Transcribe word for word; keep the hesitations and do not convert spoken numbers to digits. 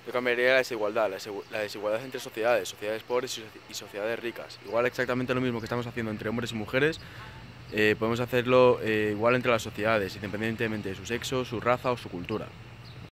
Yo cambiaría la desigualdad, la, desegu- la desigualdad entre sociedades, sociedades pobres y, soci- y sociedades ricas. Igual exactamente lo mismo que estamos haciendo entre hombres y mujeres, eh, podemos hacerlo eh, igual entre las sociedades, independientemente de su sexo, su raza o su cultura.